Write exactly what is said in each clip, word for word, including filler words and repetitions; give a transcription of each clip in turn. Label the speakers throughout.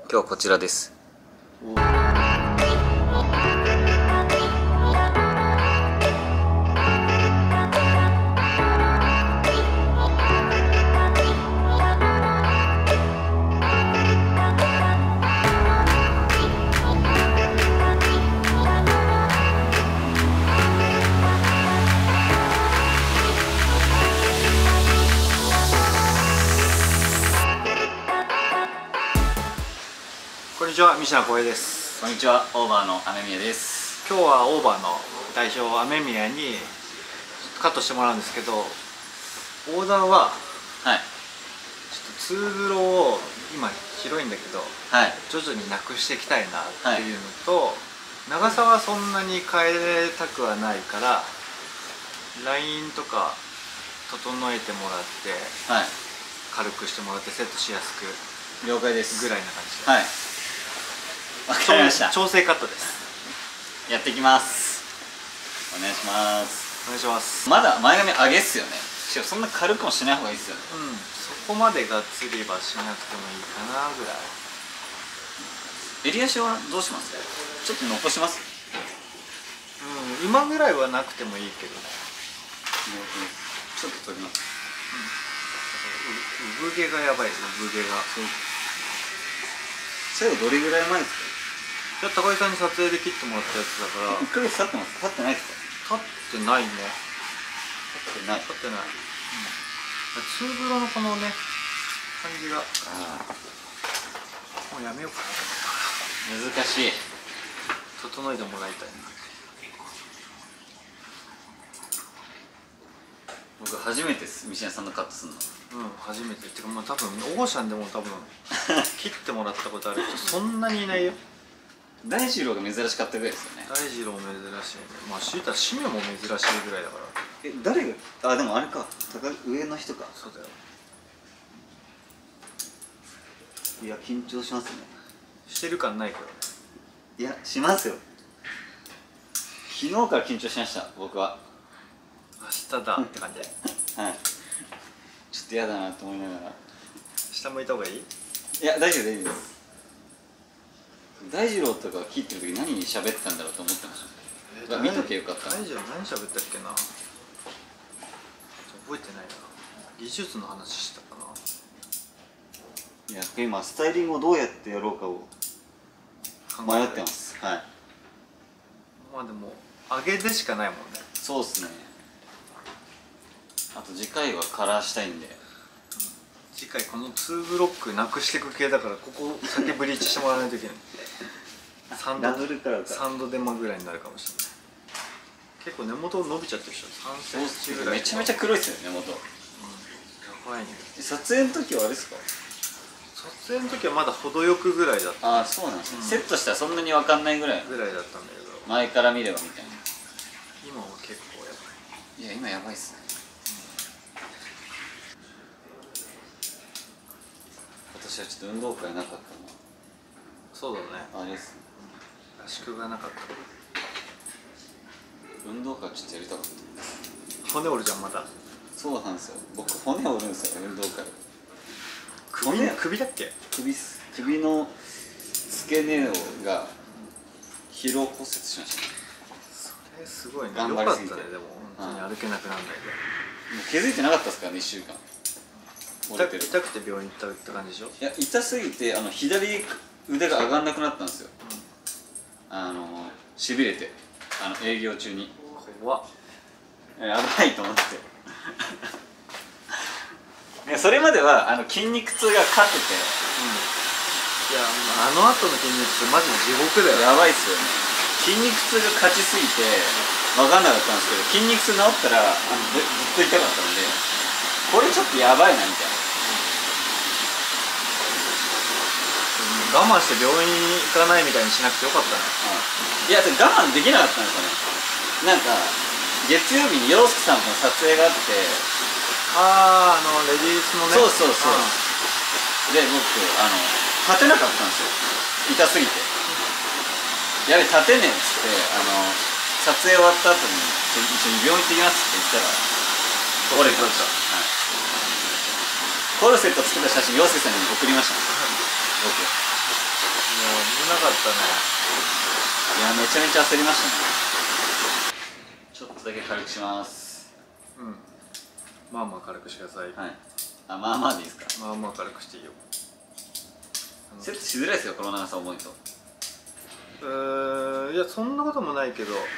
Speaker 1: 今日はこちらです。
Speaker 2: こんにちは、三品光栄です。
Speaker 1: こんにちは、オーバーの雨宮です。
Speaker 2: 今日はオーバーの代表雨宮にカットしてもらうんですけど、オーダーは
Speaker 1: はい
Speaker 2: ちょっとツーブロを今広いんだけど、
Speaker 1: はい
Speaker 2: 徐々になくしていきたいなっていうのと、はい、長さはそんなに変えたくはないからラインとか整えてもらって、はい、軽くしてもらってセットしやすく
Speaker 1: 了解です
Speaker 2: ぐらいな感じで、
Speaker 1: はい、わかりました。
Speaker 2: 調整カットです。
Speaker 1: やっていきます。お願いします。
Speaker 2: お願いします。
Speaker 1: まだ前髪上げっすよね。しかもそんな軽くもしない方がいいっすよね。
Speaker 2: うん、そこまでがっつりはしなくてもいいかなぐらい。
Speaker 1: 襟足はどうします？ちょっと残します。
Speaker 2: うん、今ぐらいはなくてもいいけどね。
Speaker 1: ちょっと取ります。
Speaker 2: うん、産毛がやばいです。産毛が。
Speaker 1: 最後どれぐらい前ですか？
Speaker 2: じゃあ高井さんに撮影で切ってもらったやつだから。いっかげつ経ってます？
Speaker 1: 経ってないですか？
Speaker 2: 経ってないね。
Speaker 1: 経ってない。
Speaker 2: 経ってない。うん、ツーブロのこのね感じが。もうやめようかな。
Speaker 1: 難しい。
Speaker 2: 整えてもらいたいな。
Speaker 1: 僕初めてです。三品さんのカットするの。
Speaker 2: うん、初めてっていうか、まあ多分オーシャンでも多分切ってもらったことある人そんなにいないよ。
Speaker 1: 大二郎が珍しかったぐらいですよね。
Speaker 2: 大二郎珍しいね。まあシータシメも珍しいぐらいだから。
Speaker 1: え、誰が、あ、でもあれか、高上の人か。
Speaker 2: そうだよ。
Speaker 1: いや、緊張しますね。
Speaker 2: してる感ないけどね。
Speaker 1: いや、しますよ。昨日から緊張しました、僕は。
Speaker 2: 明日だって感じ。
Speaker 1: はい。ちょっと嫌だなと思いながら。
Speaker 2: 下向いた方がいい？
Speaker 1: いや、大丈夫大丈夫です。大二郎とか切ってる時何喋ってたんだろうと思ってました。えー、見とけよかった。
Speaker 2: 大二郎何喋ったっけな。覚えてないな。技術の話したかな。
Speaker 1: いや、今スタイリングをどうやってやろうかを迷ってます。はい。
Speaker 2: まあでも上げでしかないもんね。
Speaker 1: そうっすね。あと次回はカラーしたいんで、うん、
Speaker 2: 次回このツーブロックなくしていく系だから、ここ先ブリーチしてもらわないといけない。サンド
Speaker 1: ダブルカラーか
Speaker 2: サンドデマぐらいになるかもしれない。結構根元伸びちゃってる人さんセンチぐらい。
Speaker 1: めちゃめちゃ黒いっすよね、根元。うん、や
Speaker 2: ばいね。
Speaker 1: 撮影の時はあれですか？
Speaker 2: 撮影の時はまだ程よくぐらいだった。
Speaker 1: ああ、そうなんですね、うん、セットしたらそんなに分かんないぐらい
Speaker 2: ぐらいだったんだけど、
Speaker 1: 前から見ればみたいな。
Speaker 2: 今は結構やばい。
Speaker 1: いや、今やばいっすね。私はちょっと運動会なかったな。
Speaker 2: そうだね。
Speaker 1: あれですね、
Speaker 2: 合宿がなかった。
Speaker 1: 運動会ちょっとやりたかった。
Speaker 2: 骨折るじゃんまた。
Speaker 1: そうなんですよ、僕骨折るんですよ、運動会。
Speaker 2: 首首だっけ？
Speaker 1: 首首の付け根が疲労骨折しましたね。
Speaker 2: それすごいね。
Speaker 1: 頑張りすぎて。
Speaker 2: よかったね。でも本当に歩けなくならないで。
Speaker 1: もう気づいてなかったですからね、いっしゅうかん。
Speaker 2: 痛くて病院行ったって感じでしょ？
Speaker 1: いや、痛すぎてあの左腕が上がんなくなったんですよ、うん、あのしびれて、あの営業中に。
Speaker 2: 怖っ。
Speaker 1: 危ないと思っていや、それまではあの筋肉痛が勝ってて、
Speaker 2: うん、いや、あの後の筋肉痛マジで地獄だよ。
Speaker 1: やばいっすよね。筋肉痛が勝ちすぎて分かんなかったんですけど、筋肉痛治ったらあのずっと痛かったので、これちょっとやばいなみたいな。
Speaker 2: 我慢して病院行かないみたいにしなくてよかったね。
Speaker 1: うん、いや、我慢できなかったんですよね。なんか月曜日に陽介さんとの撮影があって、
Speaker 2: ああ、あのレディースのね。
Speaker 1: そうそうそう、うん、で僕あの立てなかったんですよ、痛すぎて。やべ、立てねえっつって、あの撮影終わった後に一緒に病院行ってきますって言ったら折れてました。はい、コルセットつけた写真陽介さんに送りました。僕
Speaker 2: 危なかったね。
Speaker 1: いやめちゃめちゃ焦りましたね。ちょっとだけ軽くします。
Speaker 2: うん、まあまあ軽くしてください。
Speaker 1: はい。あ、まあまあでいいですか。
Speaker 2: まあまあ軽くしていいよ。
Speaker 1: セットしづらいですよ、この長さ重いと。
Speaker 2: うーん、いやそんなこともないけど、はい、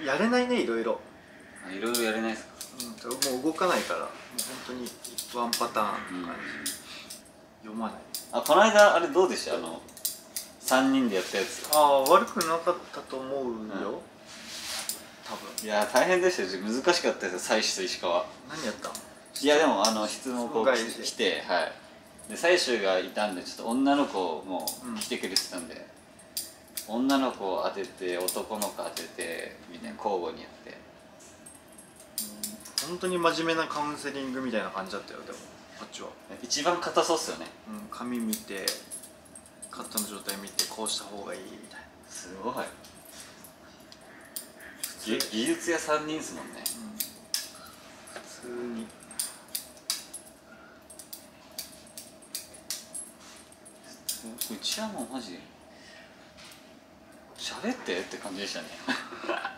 Speaker 2: やれないね、いろいろ。
Speaker 1: いろいろやれないですか。
Speaker 2: うん、もう動かないから、もう本当にワンパターンの感じ、うん、読まない。
Speaker 1: あ、この間あれどうでした、あのさんにんでやったやつ。
Speaker 2: ああ、悪くなかったと思うよ、うん、多分。
Speaker 1: いや大変でしたよ、難しかったですよ、採取と石川。
Speaker 2: 何やったの。
Speaker 1: いやでもあの質問こう来て、はい、で採取がいたんで、ちょっと女の子も来てくれてたんで、うん、女の子を当てて男の子当ててみたいな交互にやって、
Speaker 2: うん、本当に真面目なカウンセリングみたいな感じだったよ。でもこっちは
Speaker 1: 一番硬そうっすよね。
Speaker 2: うん、紙見てカットの状態見てこうした方がいいみたいな。
Speaker 1: すごい技術屋さんにんですもんね、
Speaker 2: うん、普通に。
Speaker 1: うちはもうマジ喋ってって感じでしたね
Speaker 2: まあ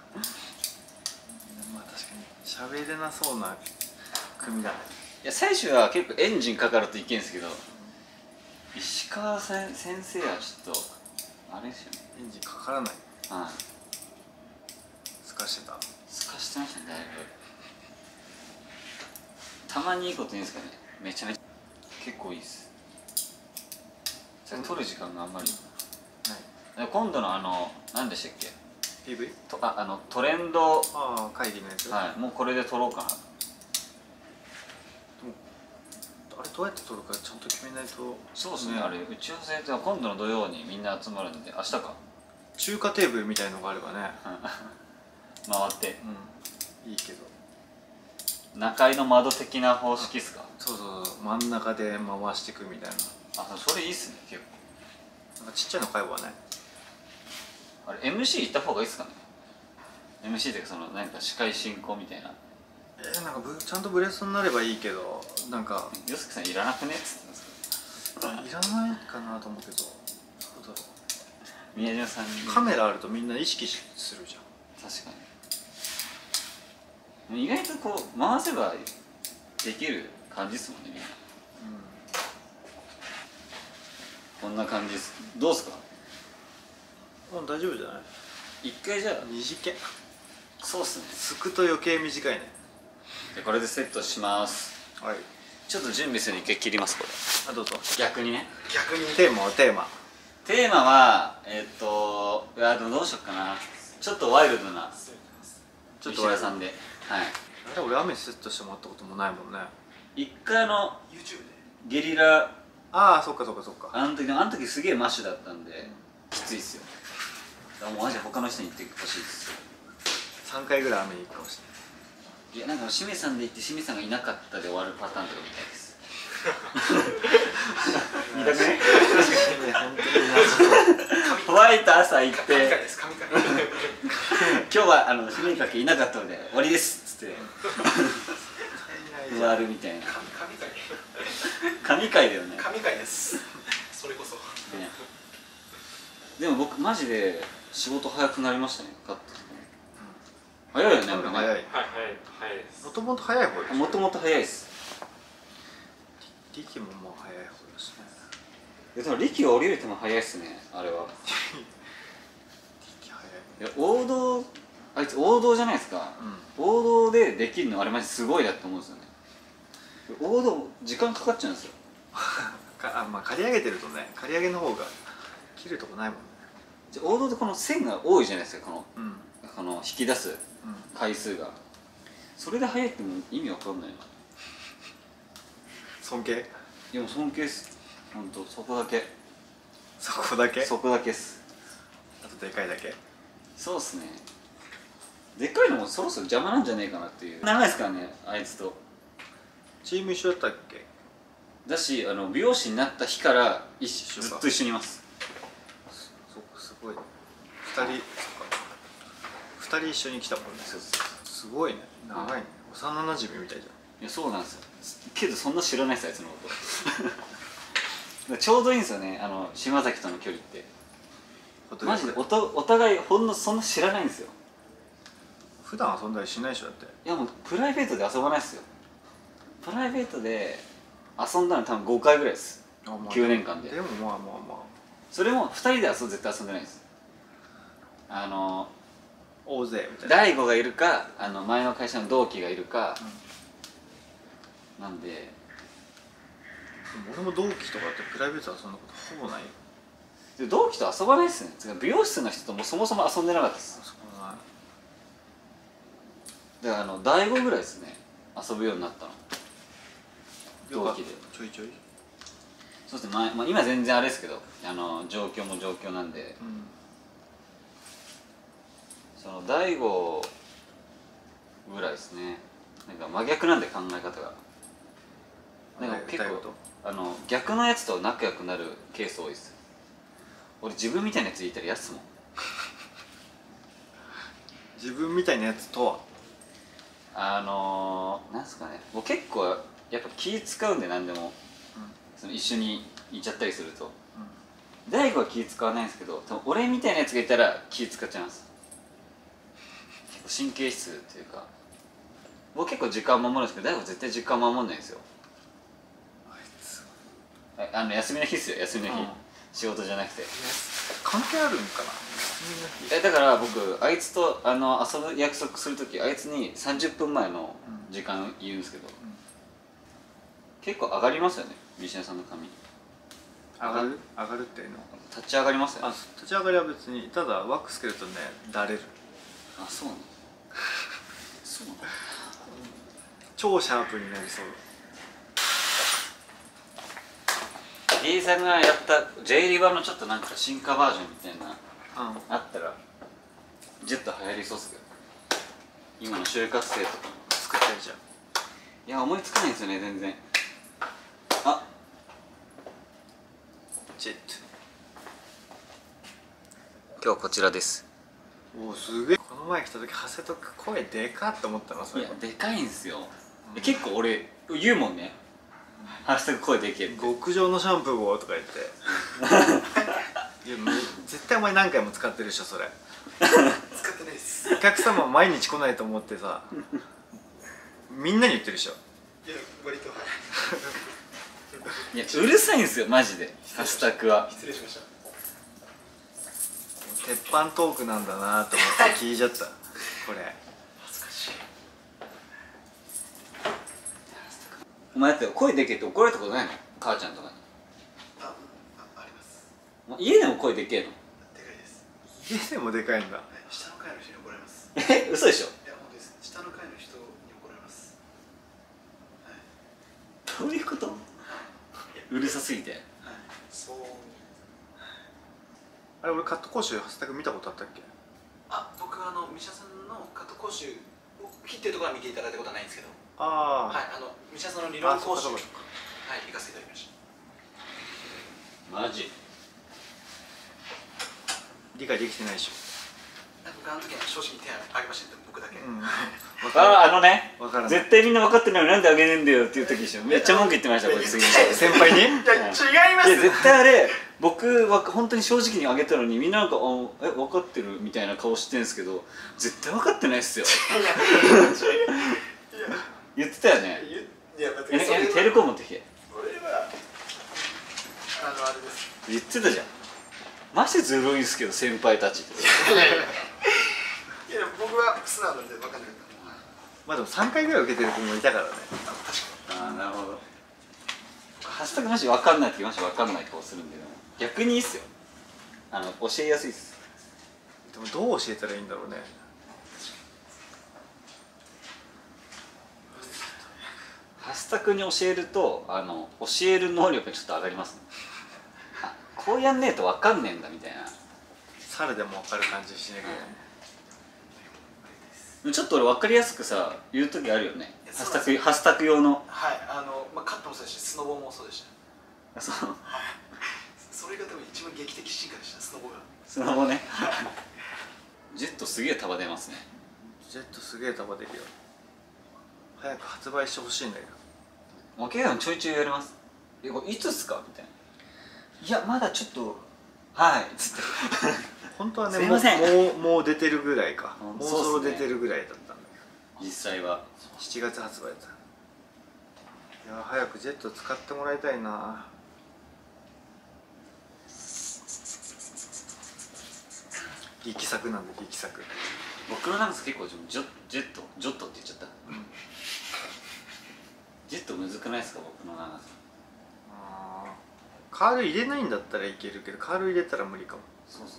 Speaker 2: 確かに喋れなそうな組だね。
Speaker 1: いや採取は結構エンジンかかるといけんですけど、石川先生はちょっとあれですよね、
Speaker 2: エンジンかからない。
Speaker 1: はい、
Speaker 2: すかしてた。
Speaker 1: すかしてましたね、だいぶ。たまにいいこと言うんですかね、めちゃめちゃ結構いいです。それ取る時間があんまりない。今度のあの何でしたっけ、
Speaker 2: ピーブイ？
Speaker 1: とああのトレンド、
Speaker 2: ああ会議のやつ、
Speaker 1: はい、もうこれで撮ろうかな。
Speaker 2: あれどうやって撮るかちゃんと決めないと。
Speaker 1: そうですね、ね、あれ打ち合わせは今度の土曜にみんな集まるんで、明日か
Speaker 2: 中華テーブルみたいのがあればね
Speaker 1: 回って、
Speaker 2: うん、いいけど
Speaker 1: 中井の窓的な方式っすか。
Speaker 2: そうそうそう、真ん中で回していくみたいな。
Speaker 1: あ、それいいっすね、結構。
Speaker 2: なんかちっちゃいの買えばね。
Speaker 1: あれ エムシー 行った方がいいっすかね。 エムシー っていうかその何か司会進行みたいな。
Speaker 2: えー、なんかぶちゃんとブレストになればいいけど、なんか
Speaker 1: よすけさんいらなくねっつってんですか。
Speaker 2: いらないかなと思うけど、どうだろう。
Speaker 1: 宮島さんに
Speaker 2: カメラあるとみんな意識するじゃん。
Speaker 1: 確かに。意外とこう回せばできる感じですもんね、みんな。うん、こんな感じです。どうですか。
Speaker 2: もう大丈夫じゃない。
Speaker 1: 一回じゃあ
Speaker 2: 短い。
Speaker 1: そうっすね、
Speaker 2: すくと余計短いね。
Speaker 1: でこれでセットします。
Speaker 2: はい、
Speaker 1: ちょっと準備するに一回切ります、これ。
Speaker 2: あ、どうぞ。
Speaker 1: 逆にね、
Speaker 2: 逆にテーマはテーマ
Speaker 1: テーマはえー、っといやでもどうしよっかな、ちょっとワイルドなちょっと石田さんで、はい。
Speaker 2: あれ俺雨セットしてもらったこともないもんね。
Speaker 1: 一回あの YouTube でゲリラ、
Speaker 2: ああそっかそっかそっか、
Speaker 1: あの時あの時すげえマッシュだったんで、うん、きついっすよ。だからもうマジ他の人に言ってほしいです。
Speaker 2: さんかいぐらい雨に行くかもしれない。
Speaker 1: いやなんか清水さんで行って清水さんがいなかったで終わるパターンとかみたいです。見たくね。確かにね、本当にホワイト朝行って神回です、神回今日はあの清水かけいなかったので終わりですっつって終わるみたいな。神回神回だよね。神回です、それこそ、ね、でも僕マジで仕事早くなりましたね、カット早いよね。早い、はい、早いです。もともと早い方です。もともと早いです。
Speaker 2: 力ももう早い方ですね。
Speaker 1: いやでも力は降りるても早いっすね、あれは。力早い。いや王道、あいつ王道じゃないですか、うん、王道でできるのあれマジすごいなって思うんですよね。王道時間かかっちゃうんですよ
Speaker 2: かあ、まあ刈り上げてるとね、刈り上げの方が切るとこないもんね。
Speaker 1: じゃ王道でこの線が多いじゃないですか、この、うん、この引き出す回数が、うん、それで速いっても意味わかんないな。尊敬。いやもう尊敬っす、ほんとそこだけ。
Speaker 2: そこだけ
Speaker 1: そこだけっす。
Speaker 2: あとでかいだけ。
Speaker 1: そうっすね、でかいのもそろそろ邪魔なんじゃねえかなっていう。長いですからね、あいつと。
Speaker 2: チーム一緒だったっけ。
Speaker 1: だし、あの美容師になった日から一緒ずっと一緒にいます。
Speaker 2: そっか、すごいね。ふたり、そっかふたり一緒に来たもんね。そうそう、すごいね、長いね、幼なじみみたいじゃん。
Speaker 1: いやそうなんですよ、けどそんな知らないです、あいつのことちょうどいいんですよね、あの島崎との距離って。マジで お, とお互いほんのそんな知らないんですよ。
Speaker 2: 普段遊んだりしないでしょだって。
Speaker 1: いやもうプライベートで遊ばないですよ。プライベートで遊んだの多分ごかいぐらいです、まあ、きゅうねんかんで。
Speaker 2: でもまあまあまあ
Speaker 1: それもふたりで遊ん絶対遊んでないです。あの
Speaker 2: 大勢みたいな。
Speaker 1: 大悟がいるか、あの前の会社の同期がいるか、うん、なんで。で
Speaker 2: も俺も同期とかってプライベートで遊んだことほぼないよ。
Speaker 1: で同期と遊ばないっすね。美容室の人ともそもそも遊んでなかったです。だからあの大悟ぐらいですね、遊ぶようになったの同期で。
Speaker 2: ちょいちょい
Speaker 1: そうですね、まあ、まあ、今全然あれですけど、あの状況も状況なんで、うん、その大悟ぐらいですね。なんか真逆なんで考え方が。なんか結構あの逆のやつと仲良くなるケース多いです。俺自分みたいなやついたらやつもん
Speaker 2: 自分みたいなやつとは
Speaker 1: あのー、なんすかね、僕結構やっぱ気使うんで何でも、うん、その一緒にいちゃったりすると、うん、大悟は気使わないんですけど、多分俺みたいなやつがいたら気使っちゃいます。結構神経質っていうか、僕結構時間守るんですけど、大悟絶対時間守んないんですよ。あいつあの休みの日っすよ、休みの日、うん、仕事じゃなくて。
Speaker 2: 関係あるんかな。
Speaker 1: えだから僕あいつとあの遊ぶ約束するとき、あいつにさんじゅっぷんまえの時間言うんですけど、うん、結構上がりますよね、三島さんの髪。
Speaker 2: 上がる上がるっていうの
Speaker 1: 立ち上がりますよね。
Speaker 2: あ、立ち上がりは別に、ただワックスつけるとね、だれる。
Speaker 1: あ、そうなのそうなの
Speaker 2: 超シャープになりそう。
Speaker 1: D さんがやった J リバのちょっとなんか進化バージョンみたいな、うん、あったらジェット流行りそうっすけど、今の就活生とか
Speaker 2: 作ったりじゃん。
Speaker 1: いや思いつかないんですよね全然。あ
Speaker 2: ジェット
Speaker 1: 今日こちらです。
Speaker 2: おおすげえ。この前来た時長谷と声でかって思ったの。それ
Speaker 1: いやでかいんですよ、うん、結構俺言うもんね、ハッシュタグ声でけえって。
Speaker 2: 極上のシャンプーをとか言っていや絶対お前何回も使ってるでしょそれ
Speaker 3: 使ってないです。
Speaker 2: お客様毎日来ないと思ってさみんなに言ってるでしょ。
Speaker 3: いや割と
Speaker 1: いやうるさいんですよマジでハッシュタグは。
Speaker 3: 失礼しました。
Speaker 2: 鉄板トークなんだなと思って聞いちゃったこれ
Speaker 3: 恥ずかしい。
Speaker 1: お前だって声でけえって怒られたことないの？母ちゃんとかに。
Speaker 3: あ、あ、あります。
Speaker 1: 家でも声でけえの？
Speaker 3: でかいです。
Speaker 2: 家でもでかいんだ。
Speaker 3: 下の階の人に怒られます。
Speaker 1: え、嘘でしょ？
Speaker 3: いや本当です。下の階の人に怒られます。はい。
Speaker 1: どういうこと？うるさすぎて。はい。
Speaker 3: そう。
Speaker 2: あれ俺カット講習ハッシュタグ見たことあったっけ？
Speaker 3: あ、僕はあのミシャさんのカット講習を切ってるところは見ていただいたことはないんですけど。
Speaker 2: ああ、
Speaker 3: はい、あのミシャさんの理論講習、はい、行かせていただきました。
Speaker 1: マジ？
Speaker 2: 理解できてないでしょ。
Speaker 3: 僕あの時は正直手を挙げましたね、僕だけ。うん、
Speaker 1: ああ、あのね、絶対みんな分かってないのになんであげねえんだよっていう時でしょ。めっちゃ文句言ってましたこれ次に
Speaker 2: 先輩に。いや
Speaker 3: 違います。
Speaker 1: いや絶対あれ僕は本当に正直にあげたのにみんななんか「え分かってる?」みたいな顔してんですけど絶対分かってないっすよ。言ってたよね。
Speaker 3: いや、だってそれは
Speaker 1: テレコ持ってきて。
Speaker 3: 俺はあのあれです。
Speaker 1: 言ってたじゃん。マジでずるいんすけど先輩たちって。
Speaker 3: いやいや僕は素直なんで分かんない。
Speaker 2: まあでもさんかいぐらい受けてる子もいたからね。
Speaker 3: 確かに。
Speaker 1: ああなるほど。ハッシュタグマジ分かんないってマジ分かんない顔するんで、逆にいいっすよ。あの教えやすいっす。
Speaker 2: でもどう教えたらいいんだろうね。
Speaker 1: ハッシュタグに教えるとあの教える能力がちょっと上がりますね。あ、こうやんねえと分かんねえんだみたいな。
Speaker 2: 猿でも分かる感じしなきゃいけない。
Speaker 1: ちょっと俺分かりやすくさ言う時あるよね。ハッシュタグハッシュタグ用の。
Speaker 3: はい、あのまあカットもそうですし、スノボもそうでした。
Speaker 1: そう。
Speaker 3: それが多分一番劇的進化でした、スノボが。
Speaker 1: スノボね。ジェットすげえ束出ますね。
Speaker 2: ジェットすげえ束出るよ。早く発売してほしいんだけど。
Speaker 1: 負けがちょいちょいやります。え、これいつっすかみたいな。 いやまだちょっとはいっつって
Speaker 2: 本当はね
Speaker 1: すいません
Speaker 2: もうもう出てるぐらいか、
Speaker 1: うん
Speaker 2: もうそろ出てるぐらいだったんだけど、
Speaker 1: 実際は
Speaker 2: しちがつ発売だった。いや早くジェット使ってもらいたいな。力作なんで力作。
Speaker 1: 僕の長さ結構ジョジェットジョットって言っちゃった、うん、ジェットむずくないですか僕の長さ。
Speaker 2: あカール入れないんだったらいけるけどカール入れたら無理かも。
Speaker 1: そうそう、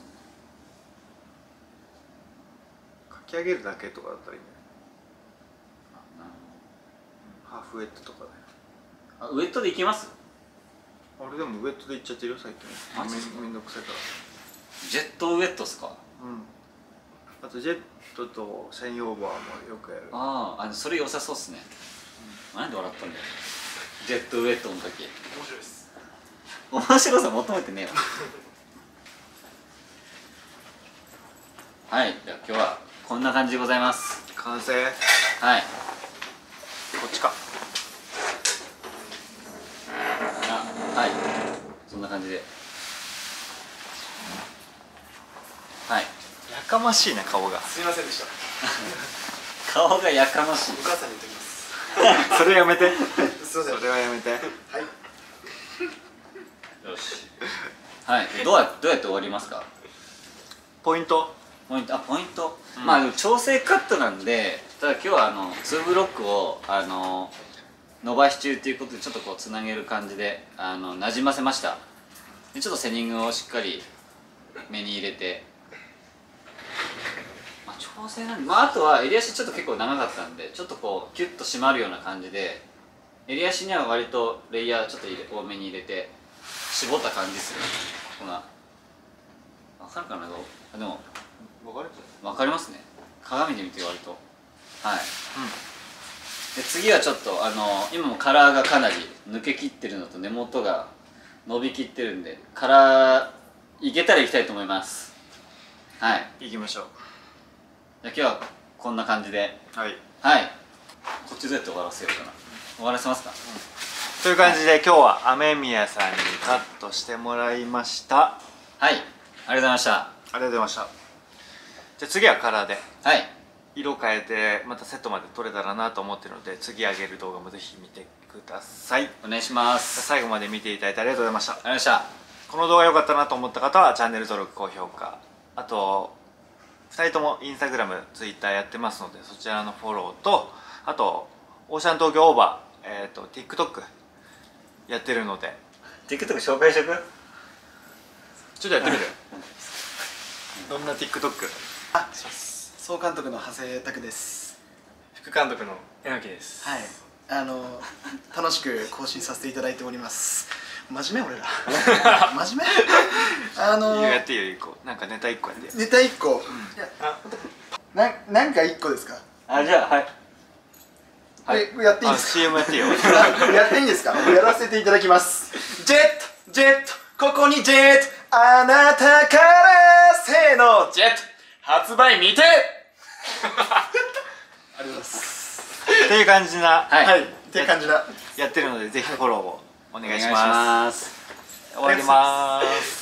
Speaker 2: かき上げるだけとかだったらいいんじゃない。
Speaker 1: あ、なる
Speaker 2: ほど。ハーフウェットとかで、
Speaker 1: あウェットでいけます。
Speaker 2: 俺でもウェットでいっちゃってるよ最近。
Speaker 1: マジですか。
Speaker 2: めんどくさいから。
Speaker 1: ジェットウェットっすか。
Speaker 2: うん。あとジェットとシャインオーバーもよくやる。
Speaker 1: ああ、それ良さそうっすね、うん、なんで笑ったんだよジェットウェットの時。
Speaker 3: 面白いです。
Speaker 1: 面白さ求めてねえわはい、じゃあ今日はこんな感じでございます。
Speaker 2: 完成。
Speaker 1: はい、
Speaker 2: こっちか。
Speaker 1: あ、はい、そんな感じで。はい、
Speaker 2: やかましいな顔が。
Speaker 3: すいませんでした。
Speaker 1: 顔がやかましい。
Speaker 3: お母さんに言ってきます。
Speaker 2: それやめて
Speaker 3: すいません。
Speaker 2: それはやめて。
Speaker 3: はい。
Speaker 1: よし、はい、どうやどうやって終わりますか。
Speaker 2: ポイント
Speaker 1: ポイント、あ、ポイント、
Speaker 2: うん、
Speaker 1: まあでも調整カットなんで、ただ今日はあのツーブロックをあの伸ばし中っていうことでちょっとこうつなげる感じであのなじませました。でちょっとセニングをしっかり目に入れて、まあ、調整なんで、まあ、あとは襟足ちょっと結構長かったんでちょっとこうキュッと締まるような感じで、襟足には割とレイヤーちょっと入れ多めに入れて絞った感じでする。こんな分かるかな。でも
Speaker 2: 分かる
Speaker 1: 分かりますね、鏡で見て割と。はい、うん、で次はちょっとあの今もカラーがかなり抜けきってるのと根元が伸びきってるんでカラーいけたらいきたいと思います。はい、
Speaker 2: 行きましょう。
Speaker 1: じゃあ今日はこんな感じで、
Speaker 2: はい
Speaker 1: はい、こっちどうやって終わらせようかな。終わらせますか、
Speaker 2: うん、という感じで、はい、今日は雨宮さんにカットしてもらいました。
Speaker 1: はい、ありがとうございました。
Speaker 2: ありがとうございました。じゃあ次はカラーで、
Speaker 1: はい、
Speaker 2: 色変えてまたセットまで撮れたらなと思ってるので、次上げる動画もぜひ見てください。
Speaker 1: お願いします。
Speaker 2: 最後まで見ていただいてありがとうございました。
Speaker 1: ありがとうございました。
Speaker 2: この動画良かったなと思った方はチャンネル登録、高評価、あとふたりともインスタグラム、ツイッターやってますのでそちらのフォローと、あとオーシャン東京オーバー、えー、と TikTok やってるので
Speaker 1: TikTok 紹介しとく。
Speaker 2: ちょっとやってみるどんな TikTok？
Speaker 3: あ、総監督の長谷拓です。
Speaker 4: 副監督の榎木です。
Speaker 3: はい、あの楽しく更新させていただいております。真面目俺ら真面目あの
Speaker 2: やっていいよ、いっこなんかネタいっこやって
Speaker 3: ネタいっこ、うん、いやななんかいっこですか。
Speaker 1: あ、じゃあはい
Speaker 3: はい、やっていいですか。
Speaker 2: シーエム やっていいよ
Speaker 3: やっていいんですか。やらせていただきます。ジェットジェットここにジェット、あなたからせーのジェット発売見てありがとうございます
Speaker 2: っていう感じな、
Speaker 1: はい、
Speaker 3: はい、っていう感じな
Speaker 2: やってるのでぜひフォローをお願いし
Speaker 1: お願いし
Speaker 2: ま
Speaker 1: ます。
Speaker 2: す。終わります。